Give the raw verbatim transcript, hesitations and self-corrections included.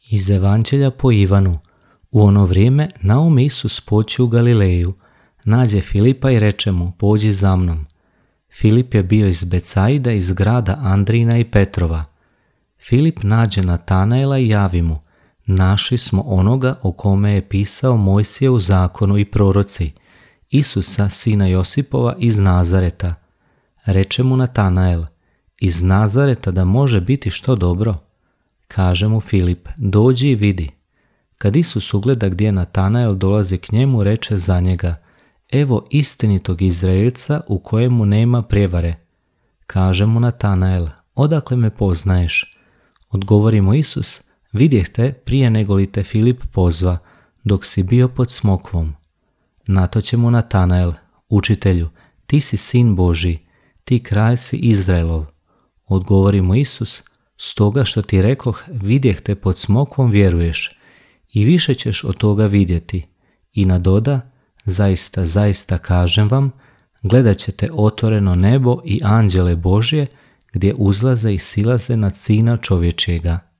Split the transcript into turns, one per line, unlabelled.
Iz Evanđelja po Ivanu. U ono vrijeme naum Isus poći u Galileju, nađe Filipa i reče mu: pođi za mnom. Filip je bio iz Becajda, iz grada Andrijina i Petrova. Filip nađe Natanaela i javi mu: našli smo onoga o kome je pisao Mojsije u zakonu i proroci, Isusa, sina Josipova iz Nazareta. Reče mu Natanael: iz Nazareta da može biti što dobro? Kaže mu Filip: dođi i vidi. Kad Isus ugleda gdje Natanael dolazi k njemu, reče za njega: evo istinitog Izraelca u kojemu nema prijevare. Kaže mu Natanael: odakle me poznaješ? Odgovori mu Isus: vidjeh te prije nego li te Filip pozva, dok si bio pod smokvom. Nato će mu Natanael: učitelju, ti si sin Božji, ti kralj si Izraelov. Odgovori mu Isus: stoga što ti rekoh, vidjeh te pod smokvom, vjeruješ, i više ćeš od toga vidjeti. I nadoda: zaista, zaista kažem vam, gledat ćete otvoreno nebo i anđele Božje, gdje uzlaze i silaze nad Sina čovječjega.